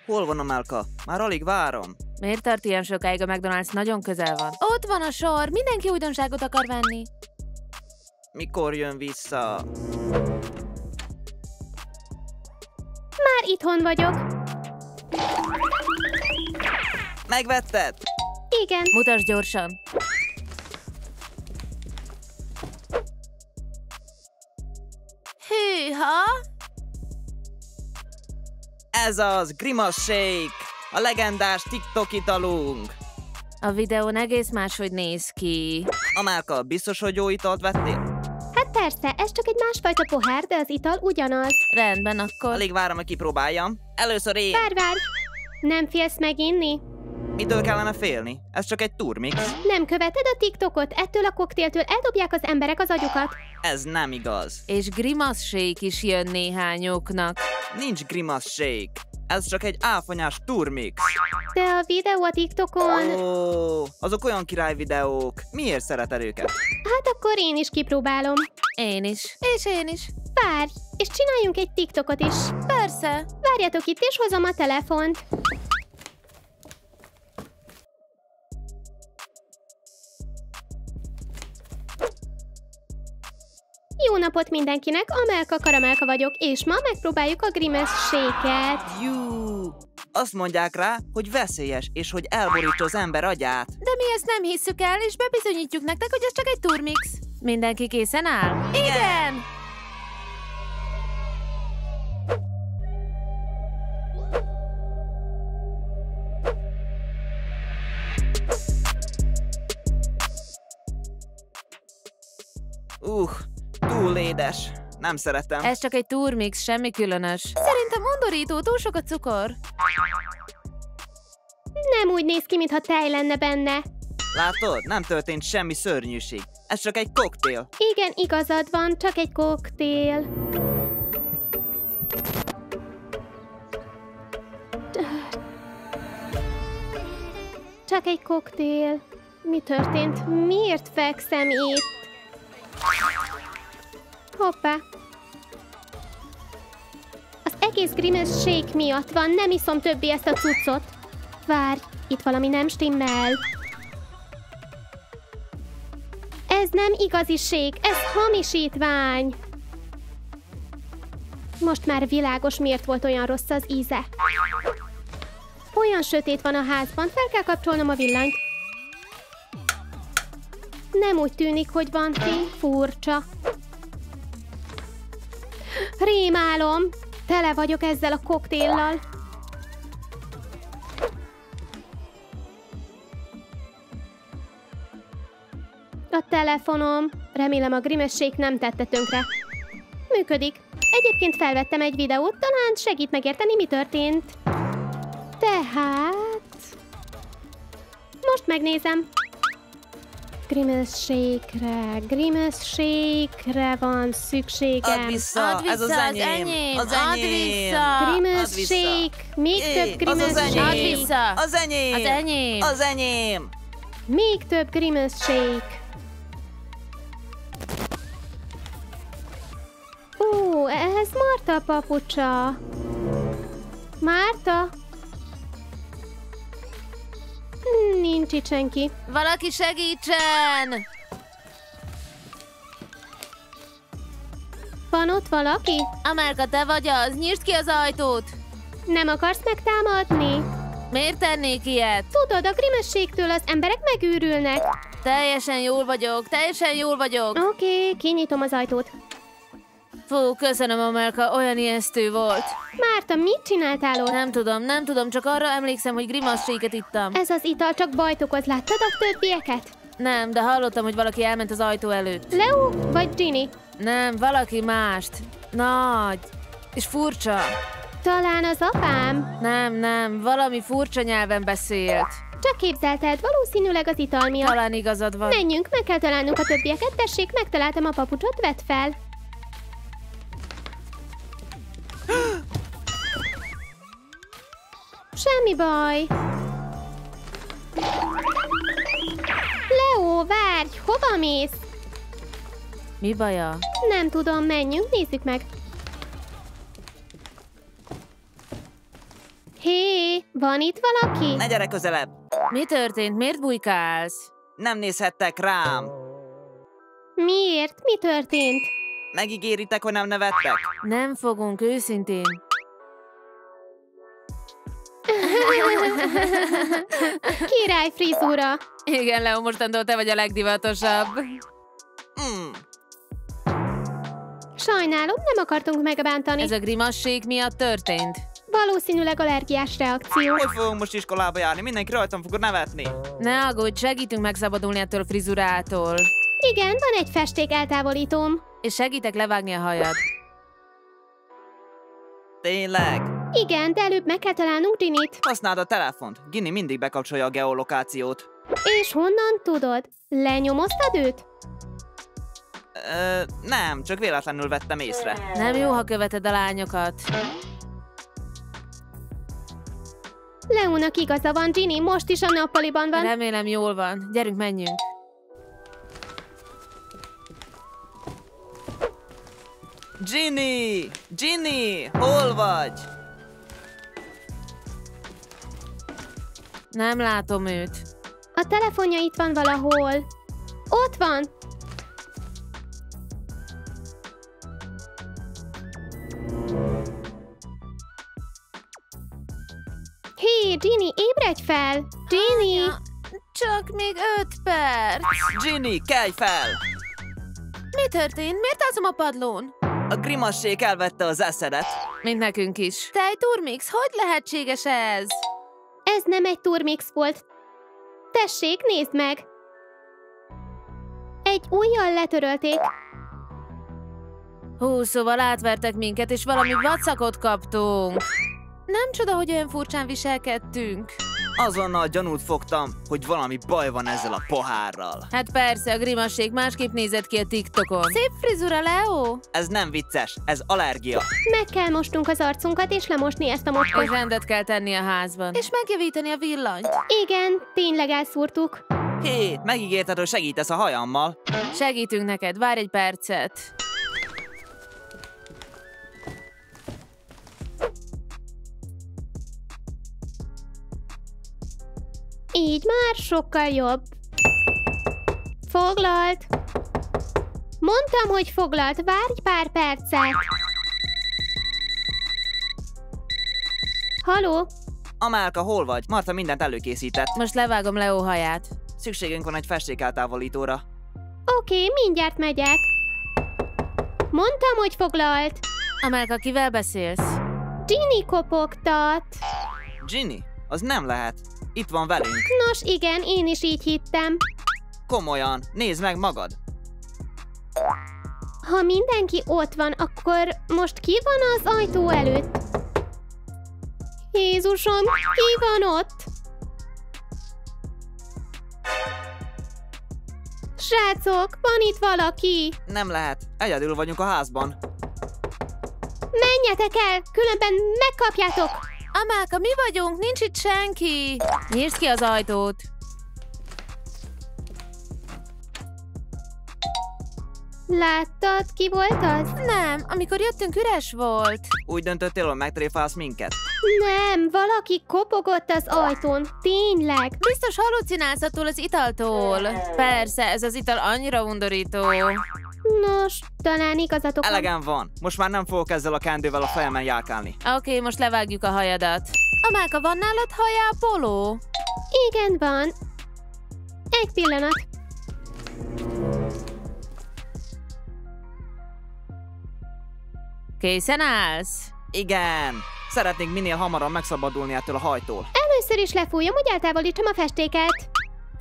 Hol van a Melka? Már alig várom. Miért tart ilyen sokáig? A McDonald's nagyon közel van. Ott van a sor, mindenki újdonságot akar venni. Mikor jön vissza? Már itthon vagyok. Megvetted? Igen. Mutasd gyorsan. Hűha! Ez az Grimace Shake, a legendás TikTok italunk. A videón egész máshogy néz ki. A Melka, biztos, hogy jó italt vettél? Hát persze, ez csak egy másfajta pohár, de az ital ugyanaz. Rendben, akkor. Alig várom, hogy kipróbáljam. Először én. Várj! Nem félsz meginni? Mitől kellene félni? Ez csak egy turmix. Nem követed a TikTokot? Ettől a koktéltől eldobják az emberek az agyukat. Ez nem igaz. És Grimace Shake is jön néhányoknak. Nincs Grimace Shake. Ez csak egy áfonyás turmix. De a videó a TikTokon... Ó, azok olyan király videók. Miért szereted őket? Hát akkor én is kipróbálom. Én is. És én is. Várj, és csináljunk egy TikTokot is. Persze. Várjatok itt, és hozom a telefont. Jó napot mindenkinek, Amelka Karamelka vagyok, és ma megpróbáljuk a Grimace Shake-et. Jú! Azt mondják rá, hogy veszélyes, és hogy elborítja az ember agyát. De mi ezt nem hisszük el, és bebizonyítjuk nektek, hogy ez csak egy turmix. Mindenki készen áll? Igen! Túl édes. Nem szeretem. Ez csak egy turmix, semmi különös. Szerintem undorító, túl sok a cukor. Nem úgy néz ki, mintha tej lenne benne. Látod? Nem történt semmi szörnyűség. Ez csak egy koktél. Igen, igazad van, csak egy koktél. Csak egy koktél. Mi történt? Miért fekszem itt? Hoppá. Az egész Grimace Shake miatt van, nem iszom többé ezt a cuccot. Várj, itt valami nem stimmel. Ez nem igazi shake, ez hamisítvány. Most már világos, miért volt olyan rossz az íze. Olyan sötét van a házban, fel kell kapcsolnom a villanyt. Nem úgy tűnik, hogy van fény, furcsa. Rémálom, tele vagyok ezzel a koktéllal. A telefonom. Remélem a Grimace Shake nem tette tönkre. Működik. Egyébként felvettem egy videót, talán segít megérteni, mi történt. Tehát... most megnézem. Grimace Shake-re van szükségem. Add vissza, ez az enyém. Az Add enyém. vissza. Grimace Shake, még több Grimace Shake. Add vissza. Az enyém. Az enyém. Az enyém. Még több Grimace Shake. Ó, ehhez Marta papucsa. Márta? Nincs itt senki. Valaki segítsen! Van ott valaki? Amelka, te vagy az, nyisd ki az ajtót! Nem akarsz megtámadni? Miért tennék ilyet? Tudod, a Grimace Shake-től az emberek megőrülnek. Teljesen jól vagyok. Oké, kinyitom az ajtót. Fú, köszönöm, Amelka, olyan ijesztő volt. Márta, mit csináltál ott? Nem tudom, csak arra emlékszem, hogy Grimace Shake-et ittam. Ez az ital csak bajt okoz, láttad a többieket? Nem, de hallottam, hogy valaki elment az ajtó előtt. Leo vagy Ginny? Nem, valaki mást. Nagy. És furcsa. Talán az apám? Nem, valami furcsa nyelven beszélt. Csak képzelted, valószínűleg az ital miatt. Talán igazad van. Menjünk, meg kell találnunk a többieket. Tessék, megtaláltam a papucsot, vedd fel. Semmi baj. Leo, várj, hova mész? Mi baja? Nem tudom, menjünk, nézzük meg. Hé, Van itt valaki? Ne gyere közelebb! Mi történt? Miért bujkálsz? Nem nézhettek rám! Miért? Mi történt? Megígéritek, hogy nem nevettek? Nem fogunk, őszintén. Király frizura! Igen, Leo, mostantól te vagy a legdivatosabb. Sajnálom, nem akartunk megbántani. Ez a grimassék miatt történt? Valószínűleg allergiás reakció. Hogy fogunk most iskolába járni? Mindenki rajtam fog nevetni. Ne aggódj, segítünk megszabadulni ettől a frizurától. Igen, van egy festék eltávolítóm. És segítek levágni a hajad. Tényleg? Igen, de előbb meg kell találnunk Ginnyt. Használd a telefont. Ginny mindig bekapcsolja a geolokációt. És honnan tudod? Lenyomoztad őt? Nem, csak véletlenül vettem észre. Nem jó, ha követed a lányokat. Leónak igaza van, Ginny, most is a nappaliban van. Remélem jól van. Gyerünk, menjünk. Ginny! Ginny! Hol vagy? Nem látom őt. A telefonja itt van valahol. Ott van! Hé, Ginny, ébredj fel! Ginny! Csak még 5 perc. Ginny, kelj fel! Mi történt? Miért alszom a padlón? A grimassék elvette az eszedet. Mint nekünk is. Te egy turmix, hogy lehetséges ez? Ez nem egy turmix volt. Tessék, nézd meg! Egy ujjal letörölték. Hú, szóval átvertek minket, és valami vacakot kaptunk. Nem csoda, hogy olyan furcsán viselkedtünk. Azonnal gyanút fogtam, hogy valami baj van ezzel a pohárral. Hát persze, a grimassék másképp nézett ki a TikTokon. Szép frizura, Leo! Ez nem vicces, ez allergia. Meg kell mosnunk az arcunkat, és lemosni ezt a mocskot. És rendet kell tenni a házban. És megjavítani a villanyt. Igen, tényleg elszúrtuk. Hé, megígérted, hogy segítesz a hajammal. Segítünk neked, várj egy percet. Így már sokkal jobb. Foglalt. Mondtam, hogy foglalt. Várj pár percet. Haló? Amálka, hol vagy? Marta mindent előkészített. Most levágom Leo haját. Szükségünk van egy festékeltávolítóra. Oké, mindjárt megyek. Mondtam, hogy foglalt. Amálka, kivel beszélsz? Ginny kopogtat. Ginny? Az nem lehet. Itt van velünk. Nos igen, én is így hittem. Komolyan, nézd meg magad. Ha mindenki ott van, akkor most ki van az ajtó előtt? Jézusom, ki van ott? Srácok, van itt valaki. Nem lehet. Egyedül vagyunk a házban. Menjetek el, különben megkapjátok. Amálka, mi vagyunk? Nincs itt senki. Nyisd ki az ajtót. Láttad, ki volt az? Nem, amikor jöttünk, üres volt. Úgy döntöttél, hogy megtréfálsz minket? Nem, valaki kopogott az ajtón. Tényleg. Biztos halucinálsz attól az italtól. Persze, ez az ital annyira undorító. Nos, talán igazatok van. Elegem van. Most már nem fogok ezzel a kendővel a fejemen járkálni. Oké, most levágjuk a hajadat. Amálka, van nálad hajápoló? Igen, van. Egy pillanat. Készen állsz? Igen. Szeretnék minél hamarabb megszabadulni ettől a hajtól. Először is lefújom, hogy eltávolítsam a festéket.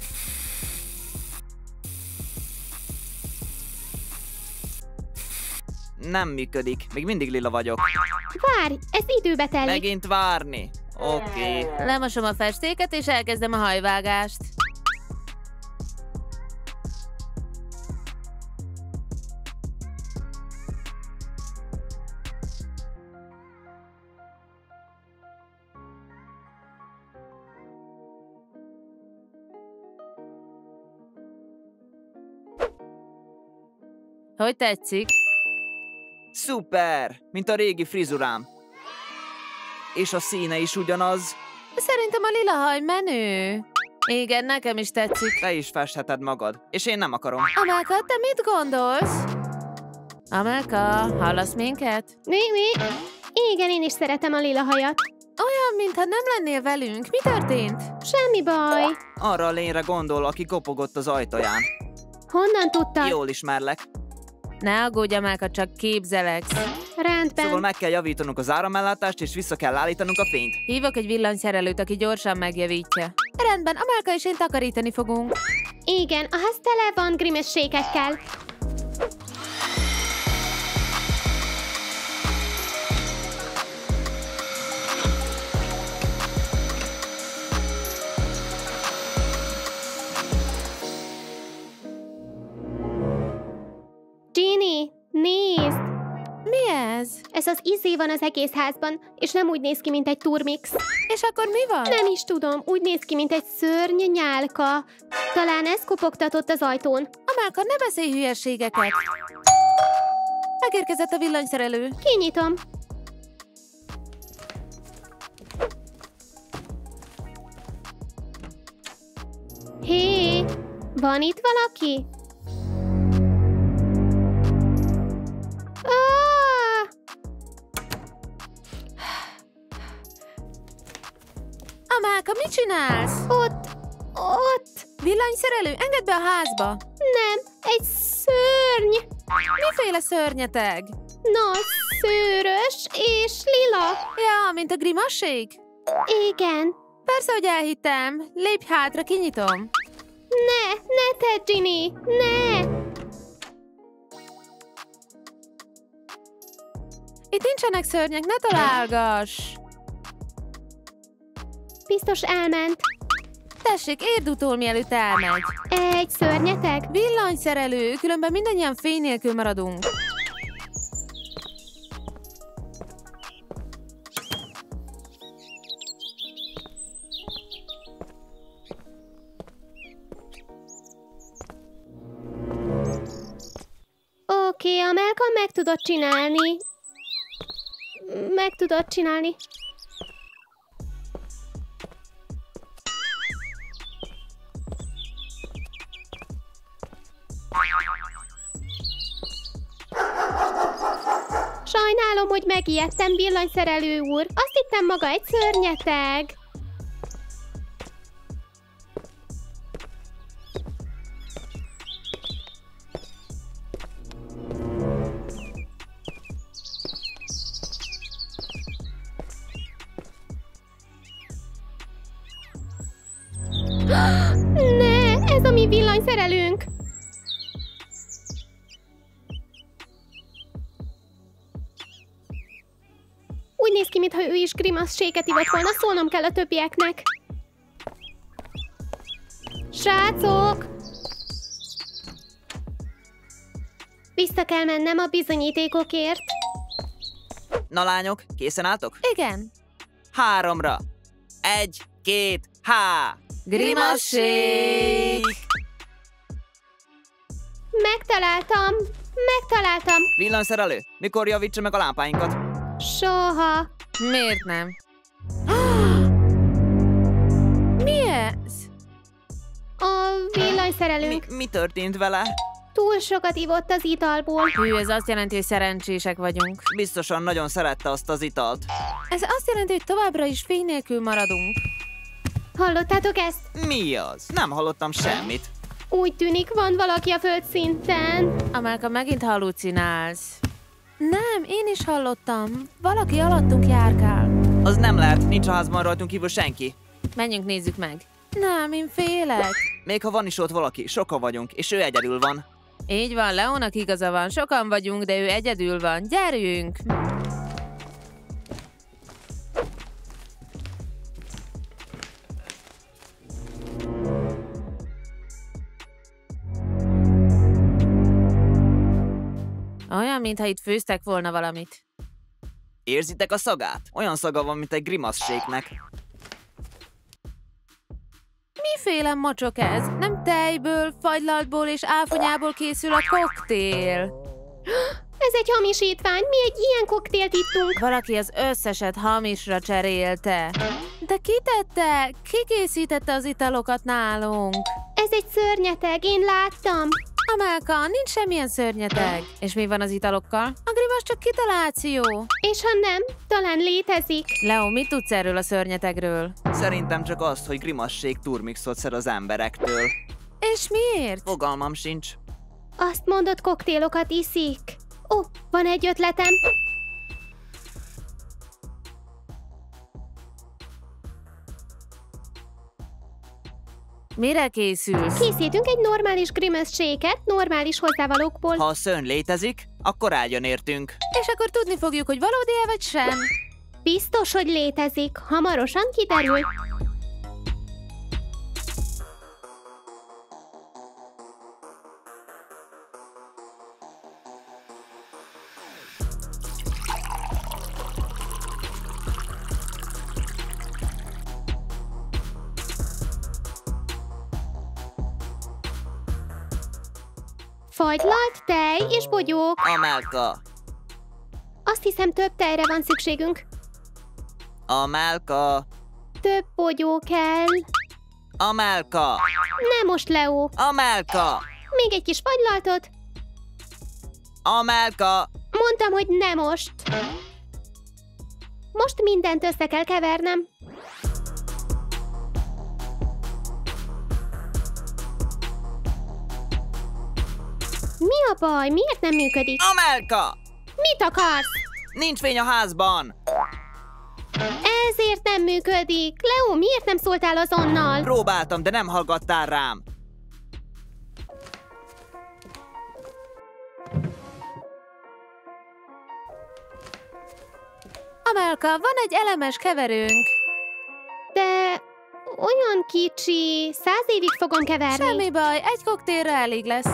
Nem működik. Még mindig lila vagyok. Várj, ez időbe telik. Megint várni. Oké. Lemosom a festéket, és elkezdem a hajvágást. Hogy tetszik? Szuper! Mint a régi frizurám. És a színe is ugyanaz. Szerintem a lila haj menő. Igen, nekem is tetszik. Te is festheted magad, és én nem akarom. Amelka, te mit gondolsz? Amelka, hallasz minket? Mi? Igen, én is szeretem a lila hajat. Olyan, mintha nem lennél velünk. Mi történt? Semmi baj. Arra a lényre gondol, aki kopogott az ajtaján. Honnan tudtad? Jól ismerlek. Ne aggódj, Amelka, csak képzeleksz. Rendben. Szóval meg kell javítanunk az áramellátást, és vissza kell állítanunk a fényt. Hívok egy villanyszerelőt, aki gyorsan megjavítja. Rendben, Amelka és én takarítani fogunk. Igen, a ház tele van grimességekkel. Ginny, nézd! Mi ez? Ez az izé van az egész házban, és nem úgy néz ki, mint egy turmix. És akkor mi van? Nem is tudom, úgy néz ki, mint egy szörny nyálka. Talán ez kopogtatott az ajtón. Amelka, ne beszélj hülyeségeket! Megérkezett a villanyszerelő. Kinyitom. Hé, van itt valaki? Amelka, mit csinálsz? Ott. Villanyszerelő, engedd be a házba! Nem, egy szörny. Miféle szörnyeteg? Nagy, szőrös és lila. Ja, mint a grimasség? Igen. Persze, hogy elhittem. Lépj hátra, kinyitom. Ne tedd, Ginny, ne! Itt nincsenek szörnyek, ne találgass! Biztos elment. Tessék, érd utól, mielőtt elmegy. Egy szörnyeteg? Villanyszerelő, különben mindannyian fény nélkül maradunk. Oké, Amelka meg tudod csinálni. Meg tudod csinálni. Sajnálom, hogy megijedtem, villanyszerelő úr. Azt hittem, maga egy szörnyeteg. Ne, ez a mi villanyszerelőnk. Úgy néz ki, mintha ő is grimasszséget ivott volna, szólnom kell a többieknek. Srácok! Vissza kell mennem a bizonyítékokért. Na lányok, készen álltok? Igen. 3-ra. 1, 2, há! Grimasség! Megtaláltam. Villanyszerelő, mikor javítsa meg a lámpáinkat? Soha. Miért nem? Mi ez? A villanyszerelőnk Mi történt vele? túl sokat ivott az italból. Hű, ez azt jelenti, hogy szerencsések vagyunk. Biztosan nagyon szerette azt az italt. Ez azt jelenti, hogy továbbra is fény nélkül maradunk. Hallottátok ezt? Mi az? Nem hallottam semmit. Úgy tűnik, van valaki a földszinten. Amelka, megint hallucinálsz. Nem, én is hallottam. Valaki alattunk járkál. Az nem lehet, nincs a házban rajtunk kívül senki. Menjünk, nézzük meg. Nem, én félek. Még ha van is ott valaki, sokan vagyunk, és ő egyedül van. Így van, Leónak igaza van. Sokan vagyunk, de ő egyedül van. Gyerünk! Olyan, mintha itt főztek volna valamit. Érzitek a szagát? Olyan szaga van, mint egy grimasszséknek. Miféle mocsok ez? Nem tejből, fagylaltból és áfonyából készül a koktél. Ez egy hamisítvány, mi egy ilyen koktélt ittunk. Valaki az összeset hamisra cserélte. De ki tette? Ki készítette az italokat nálunk? Ez egy szörnyeteg, én láttam. Amelka, nincs semmilyen szörnyeteg. És mi van az italokkal? A grimasz csak kitaláció. És ha nem, talán létezik. Leo, mit tudsz erről a szörnyetegről? Szerintem csak azt, hogy grimasség turmixot szer az emberektől. És miért? Fogalmam sincs. Azt mondod, koktélokat iszik. Ó, van egy ötletem. Mire készülsz? Készítünk egy normális grimace shake-et, normális hozzávalókból. Ha a szörny létezik, akkor álljon értünk. És akkor tudni fogjuk, hogy valódi-e vagy sem. Biztos, hogy létezik. Hamarosan kiderül. Fagylalt, tej és bogyók. Amelka! Azt hiszem, több tejre van szükségünk. Amelka! Több bogyó kell. Amelka! Nem most, Leo. Amelka! Még egy kis fagylaltot. Amelka! Mondtam, hogy nem most. Most mindent össze kell kevernem. Mi a baj? Miért nem működik? Amelka! Mit akarsz? Nincs fény a házban! Ezért nem működik. Leo, miért nem szóltál azonnal? Próbáltam, de nem hallgattál rám. Amelka, van egy elemes keverőnk. De olyan kicsi. 100 évig fogom keverni. Semmi baj, egy koktélra elég lesz.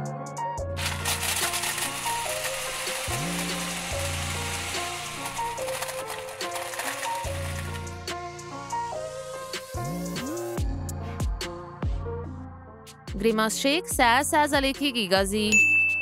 Grimasszék 100%-ig igazi.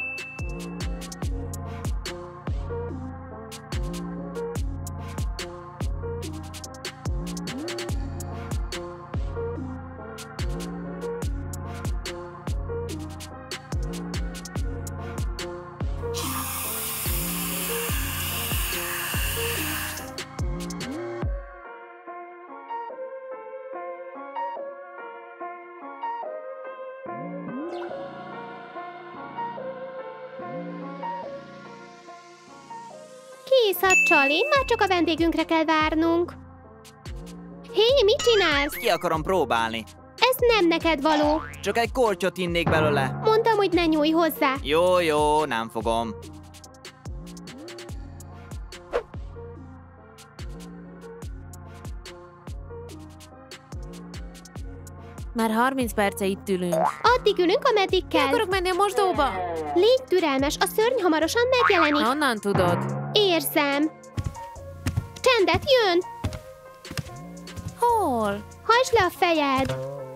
Kész a csali, már csak a vendégünkre kell várnunk. Hé, mit csinálsz? Ki akarom próbálni. Ez nem neked való. Csak egy kortyot innék belőle. Mondtam, hogy ne nyújj hozzá. Jó, nem fogom. Már 30 perce itt ülünk. Addig ülünk, ameddig Ki kell. akarok menni a mosdóba? Légy türelmes, a szörny hamarosan megjelenik. Honnan tudod? Érzem. Csendet, jön! Hol? Hajtsd le a fejed.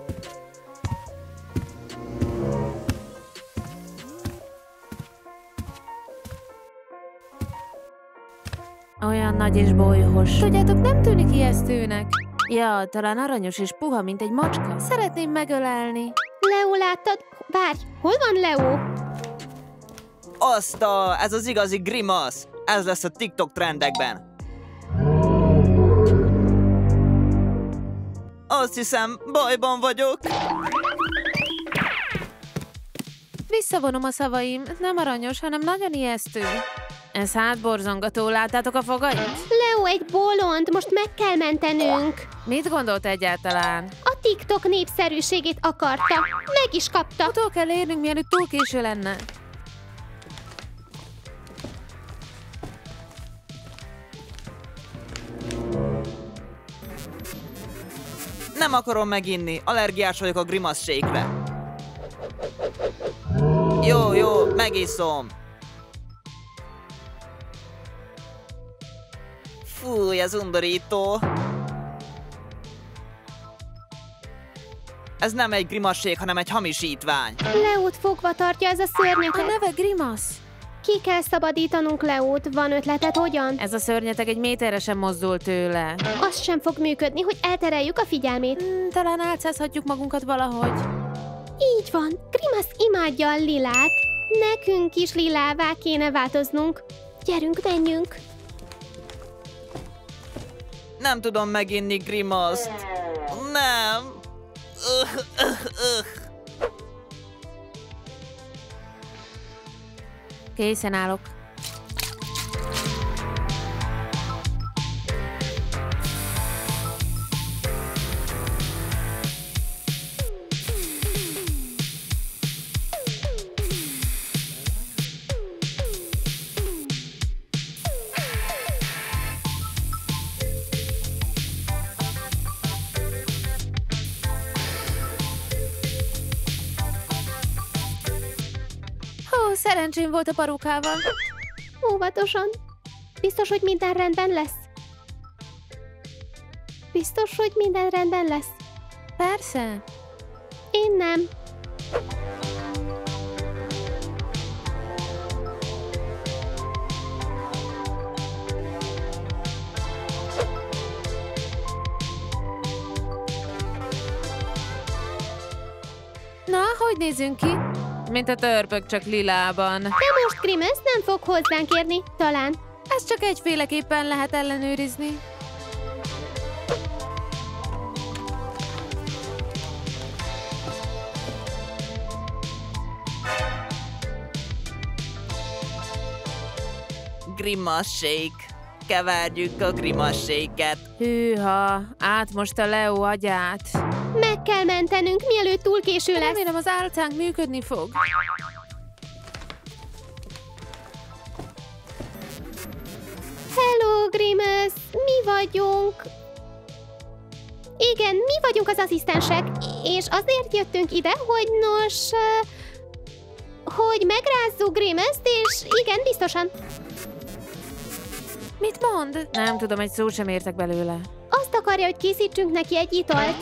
Olyan nagy és bolyhos. Tudjátok, nem tűnik ijesztőnek. Ja, talán aranyos és puha, mint egy macska. Szeretném megölelni. Leo, láttad? Várj, hol van Leo? Ez az igazi grimasz. Ez lesz a TikTok trendekben. Azt hiszem, bajban vagyok. Visszavonom a szavaim. Nem aranyos, hanem nagyon ijesztő. Ez hátborzongató, láttátok a fogait? Leo egy bolond, most meg kell mentenünk. Mit gondolt egyáltalán? A TikTok népszerűségét akarta. Meg is kapta. Utol kell érnünk, mielőtt túl késő lenne. Nem akarom meginni, allergiás vagyok a grimasz shake-re. Jó, megiszom. Fúj, ez undorító. Ez nem egy grimasz shake, hanem egy hamisítvány. Leót fogva tartja ez a A szörnyeteg. neve Grimasz. Ki kell szabadítanunk Leót. Van ötleted, hogyan? Ez a szörnyeteg egy méterre sem mozdul tőle. Az sem fog működni, hogy eltereljük a figyelmét. Talán álcázhatjuk magunkat valahogy. Így van, Grimace imádja a lilát. Nekünk is lilává kéne változnunk. Gyerünk, menjünk. Nem tudom meginni Grimace-t. Nem. Készen állok. Szerencsém volt a parukával. Óvatosan. Biztos, hogy minden rendben lesz? Biztos, hogy minden rendben lesz? Persze. Én nem. Na, hogy nézünk ki? Mint a törpök, csak lilában. De most Grimace nem fog hozzánk érni, talán. Ezt csak egyféleképpen lehet ellenőrizni. Grimace shake. Keverjük a Grimace shake-et. Hűha, átmosta Leo agyát. Meg kell mentenünk, mielőtt túl késő lesz. Remélem az álcánk működni fog. Hello, Grimace! Mi vagyunk? Igen, mi vagyunk az asszisztensek, és azért jöttünk ide, hogy hogy megrázzuk Grimace-t, és igen, biztosan. Mit mond? Nem tudom, egy szót sem értek belőle. Azt akarja, hogy készítsünk neki egy italt.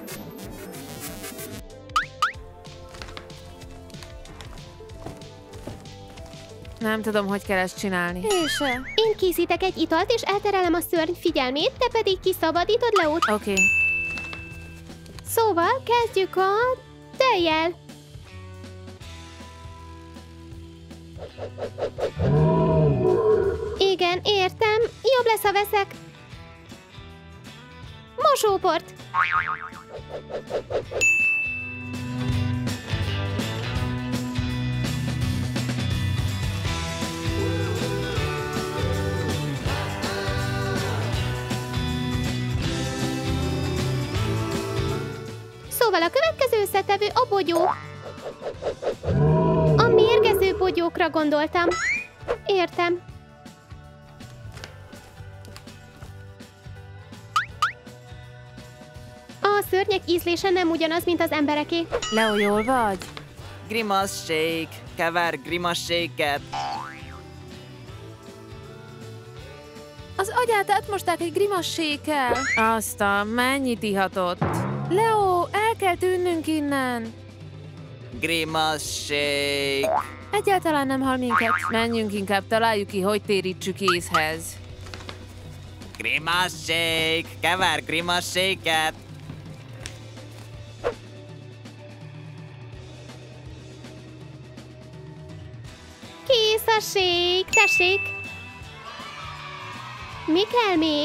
Nem tudom, hogy kell ezt csinálni. Én se. Én készítek egy italt, és elterelem a szörny figyelmét, te pedig kiszabadítod Leót. Oké. Szóval kezdjük a tejjel. Igen, értem. Jobb lesz, ha veszek mosóport. Szóval a következő összetevő a bogyó. A mérgező bogyókra gondoltam. Értem. A szörnyek ízlése nem ugyanaz, mint az embereké. Leo, jól vagy? Grimace shake. Kever Grimace shake-et. Az agyát átmosták egy grimassékkel. Azt a mennyit ihatott. Leo, el kell tűnnünk innen. Grimace shake. Egyáltalán nem hal minket. Menjünk inkább, találjuk ki, hogy térítsük észhez. Grimace shake. Kever Grimace shake-et. Kész a shake, tessék! Mi kell még?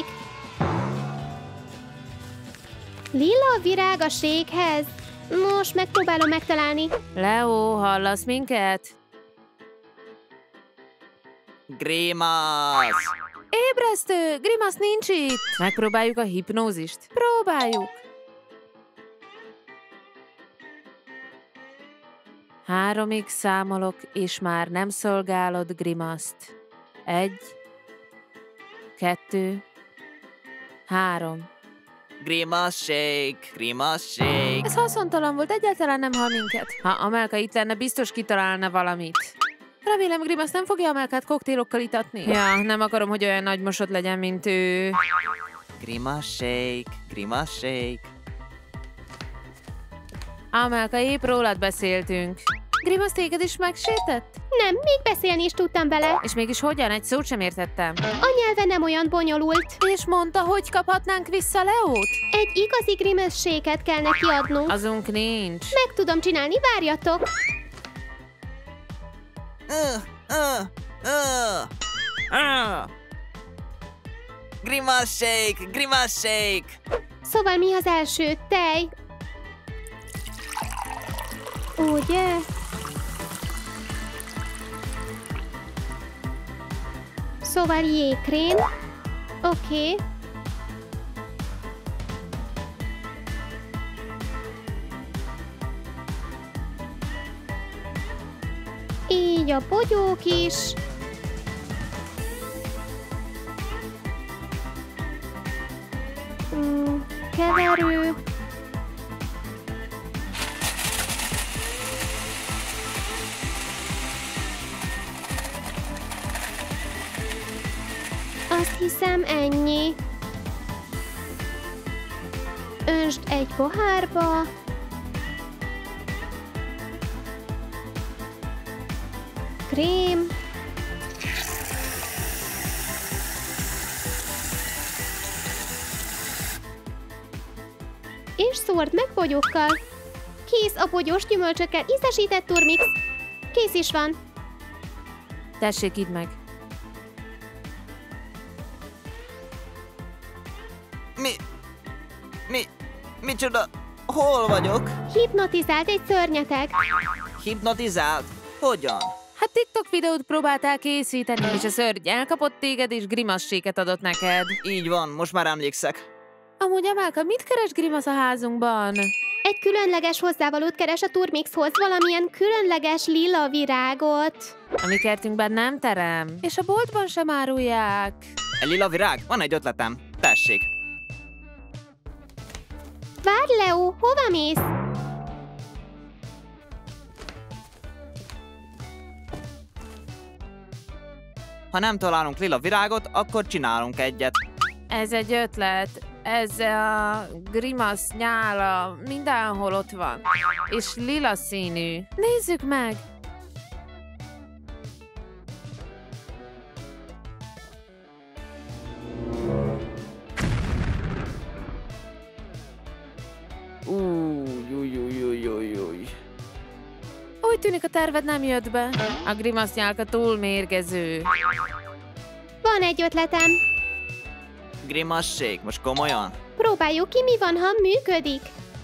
Lila virág a shake-hez. Most megpróbálom megtalálni. Leo, hallasz minket? Grimace. Ébresztő! Grimace nincs itt! Megpróbáljuk a hipnózist. Próbáljuk! 3-ig számolok, és már nem szolgálod Grimace-t. 1, 2, 3. Grimace shake. Grimace shake. Ez haszontalan volt, egyáltalán nem hal minket. Ha Amelka itt lenne, biztos kitalálna valamit. Remélem, Grimace nem fogja Amelkát koktélokkal itatni. Ja, nem akarom, hogy olyan nagy mosott legyen, mint ő. Grimace shake. Grimace shake. Amelka, épp rólad beszéltünk. Grimace téged is megsértett? Nem, még beszélni is tudtam vele. És mégis hogyan? Egy szót sem értettem. A nyelve nem olyan bonyolult. És mondta, hogy kaphatnánk vissza Leót? Egy igazi Grimace-séket kell neki adnunk. Azunk nincs. Meg tudom csinálni, várjatok. Grimace shake! Grimace shake! Szóval mi az első? Tej? Ugye? Szóval jégkrém. Oké. Így a bogyók is. Keverő. Azt hiszem ennyi. Öntsd egy pohárba. Krém. És szórd meg bogyókkal. Kész a bogyós gyümölcsökkel ízesített turmix. Kész is van. Tessék, idd meg. Micsoda? Hol vagyok? Hipnotizált egy szörnyeteg. Hipnotizált? Hogyan? Hát TikTok videót próbáltál készíteni, és a szörny elkapott téged, és Grimace-séket adott neked. Így van, most már emlékszek. Amúgy, Amálka, mit keres Grimace a házunkban? Egy különleges hozzávalót keres a turmixhoz, valamilyen különleges lila virágot. A mi kertünkben nem terem, és a boltban sem árulják. Egy lila virág? Van egy ötletem. Tessék. Várj, Leo, hova mész? Ha nem találunk lila virágot, akkor csinálunk egyet. Ez egy ötlet. Ez a Grimace nyála mindenhol ott van. És lila színű. Nézzük meg! Úgy tűnik, a terved nem jött be. A Grimace nyálka túl mérgező. Van egy ötletem. Grimace shake, most komolyan? Próbáljuk ki, mi van, ha működik.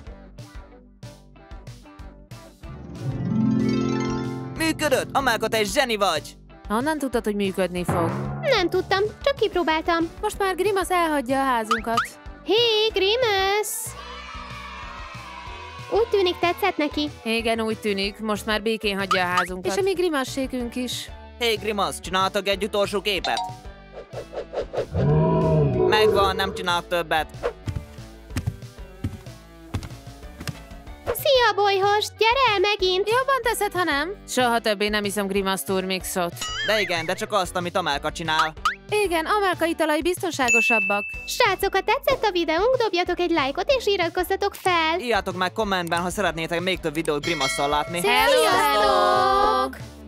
Működött! Amálka, te egy zseni vagy! Honnan tudtad, hogy működni fog? Nem tudtam, csak kipróbáltam. Most már Grimace elhagyja a házunkat. Hé, Grimace! Úgy tűnik, tetszett neki. Igen, úgy tűnik, most már békén hagyja a házunkat. És a mi Grimace-sékünk is. Hé, Grimace, csináltak egy utolsó képet? Megvan, nem csinálok többet. Szia, bolyhos! Gyere el megint! Jobban teszed, ha nem? Soha többé nem iszom Grimace turmixot. De igen, de csak azt, amit Amálka csinál. Igen, Amálka italai biztonságosabbak. Srácok, ha tetszett a videónk, dobjatok egy lájkot és iratkozzatok fel! Írjátok meg kommentben, ha szeretnétek még több videót Grimace-szal látni. Sziasztok!